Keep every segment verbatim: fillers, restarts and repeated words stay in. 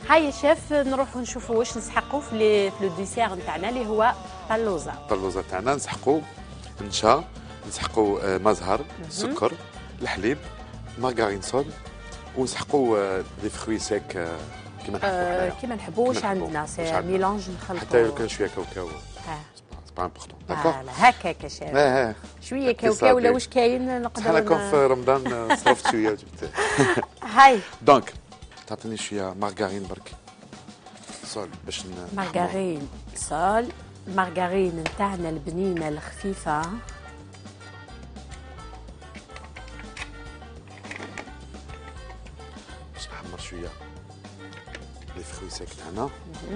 هاي يا شيف نروحوا نشوفوا واش نسحقوا في لي في لو ديسير نتاعنا اللي هو طلوزه. الطلوزه تاعنا نسحقوا نشا، نسحقوا مزهر، سكر، الحليب، مارغرين سول، ونسحقوا لي فخوي سيك كيما نحبوا أه كيما نحبوا. واش عندنا سي ميلونج نخلطوا حتى لو كان شويه كاوكاو. ها سي با امبورطون داكور. هكاك يا شيف. اه اه شويه كاوكاو ولا واش كاين نقدروا. انا كون في رمضان صرفت شويه وجبت. هاي دونك تعطيني شويه مارغرين برك سول باش مارغرين سول. المارغرين نتاعنا البنينه الخفيفه. باش نحمر شويه لي فخوي سيك تاعنا.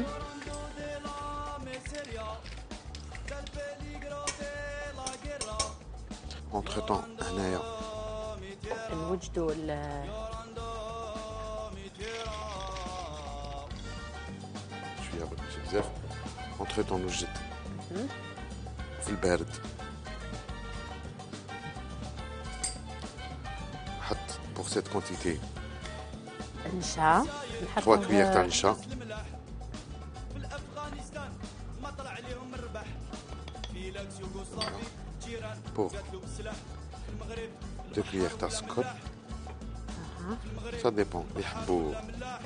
اونتر طون هنايا نوجدوا شويه برك ماشي بزاف. اونتر طون نوجد في البارد. نحط بوغ سيت كونتيتي النشا. نحط ثلاثة كويير تاع النشا. بوغ دو كويير تاع سكر. سا ديبون اللي يحبوا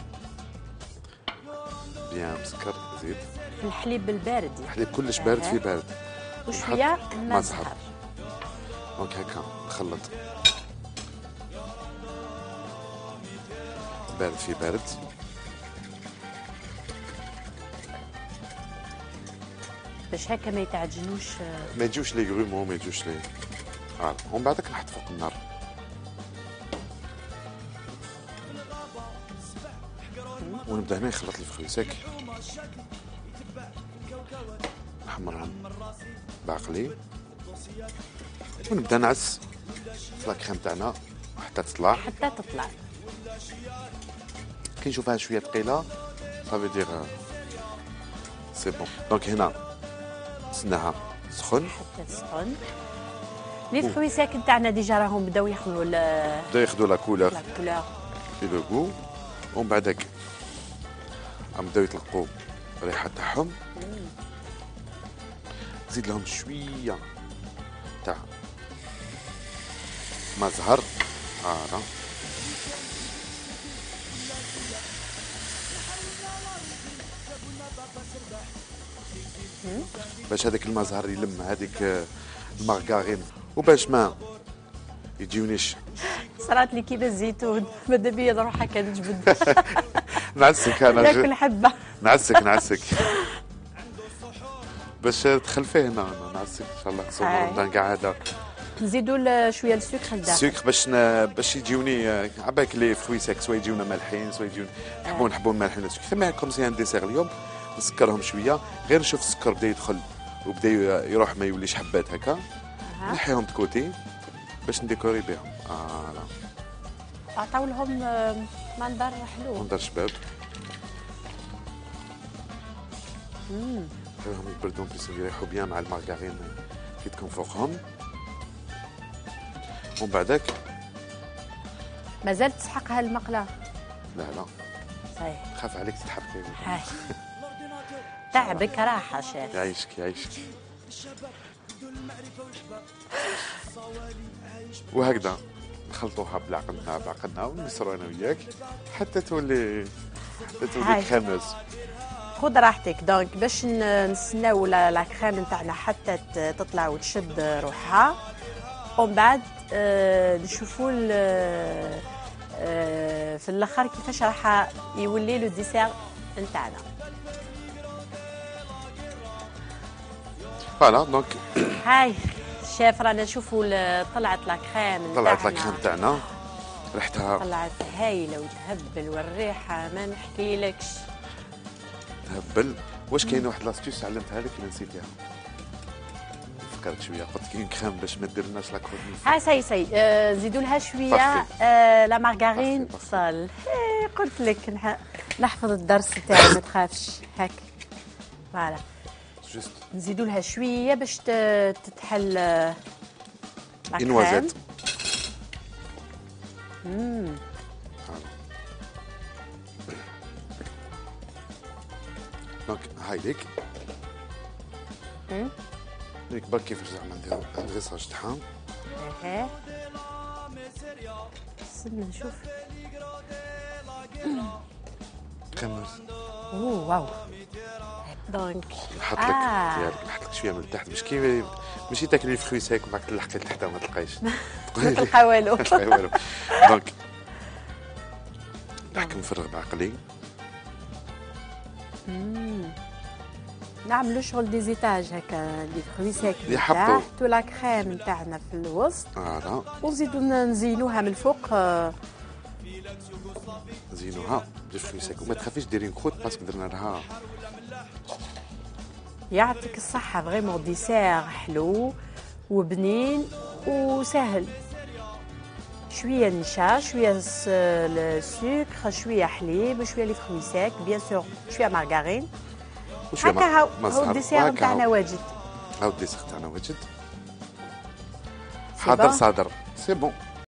بيان مسكر زيد. الحليب البارد. الحليب كلش بارد في بارد. وشويه مزهر. دونك هكا نخلط بارد في بارد. باش هكا ما يتعجنوش. ما يجوش لي غرومو ما يجوش لي اه. ومن بعدك نحط فوق النار. ونبدا هنا نخلط الفخوي ساك نحمرهم بعقلي. ونبدا نعس في لاكريم تاعنا حتى تطلع حتى تطلع. كي نشوفها شويه ثقيله صافي دير سي بون. دونك هنا نستناها تسخن حتى تسخن. لي فخوي ساك تاعنا ديجا راهم بداو ياخذوا بداو ياخذوا لا كولور لا كولور في لو غو. ومن بعدك بداو يطلقوا الريحه تاعهم. زيد لهم شويه تاع مزهر هذا باش هذاك المزهر يلم هذيك المارغرين وباش ما يجيونيش. صرات لي كيما الزيتون ماذا بيا نروح هكا نجبد. نعسك انا ناكل حبه. نعسك نعسك باش تخلفيه هنا نعسك ان شاء الله تصوم رمضان كاع هذا. نزيدوا شويه السكر لداخل. السكر باش ن... باش يجيوني عباك لي فروي ساك سوا يجيونا مالحين سوا يجيونا نحبوا نحبوا مالحين السكر. ثم كوم سي ان ديسير اليوم نسكرهم شويه غير نشوف السكر بدا يدخل وبدا يروح ما يوليش حبات هكا. نحيهم بكوتي باش نديكوري بهم. فوالا عطاو لهم منظر حلو. منظر شباب. امم خليهم يبردوا بس يريحوا بيان مع المارغرين كي تكون فوقهم. ومن بعدك مازال تسحقها المقله؟ لا لا صحيح خاف عليك تتحبكي. هاي تعبك راحه شيخ. يعيشك يعيشك. وهكذا نخلطوها بعقلنا بعقلنا ونسرو انا وياك حتى تولي حتى تولي كريموز. خذ راحتك. دونك باش نستناو لا كريم نتاعنا حتى تطلع وتشد روحها. ومن بعد آه نشوفوا آه في الاخر كيفاش راح يولي لو ديسير نتاعنا. فوالا دونك هاي شاف رانا نشوفوا طلعت لا كريم طلعت لا كريم تاعنا ريحتها طلعت هايله وتهبل والريحه ما نحكيلكش تهبل. واش كاين واحد لاستيوس علمتها لك اللي نسيتيها؟ فكرت شويه قلت كاين كريم باش ما ديرلناش لا كروت. هاي سي سي آه زيدوا لها شويه آه لا مارغرين صال. قلت لك نحفظ الدرس تاعي ما تخافش. هاك فوالا جوست نزيدوا لها شويه باش تتحل لا كريم. امم دونك هاي ليك ليك برك كيفاش زعما نديرو الغيصاج تاعها. اها استنى نشوف. خمس. اوه واو. دونك نحط لك آه. ديالك نحط لك شويه من التحت باش كي ماشي تاكلي الفخوي ساك وبعد تلحقي لتحت وما تلقايش. ما تلقى والو. ما تلقاي والو. دونك نحكم نفرغ بعقلي. نعملوا شغل دي زيتاج هكا لي فخوي ساك من يحطوا. تحت ولا كريم نتاعنا في الوسط فوالا ونزيدوا نزينوها من الفوق. آه، زينوها بالفخوي ساك وما تخافيش ديري كروت باسكو درنا لها. يعطيك الصحة فريمون ديسير حلو وبنين وسهل. شوية نشا شوية السكر شوية حليب شوية لي فخوي ساك بيان سور شوية مارغارين. وشويه هكا هاو ما هاو الديسير نتاعنا واجد. هاو الديسير تاعنا واجد. حاضر صادر سي بون.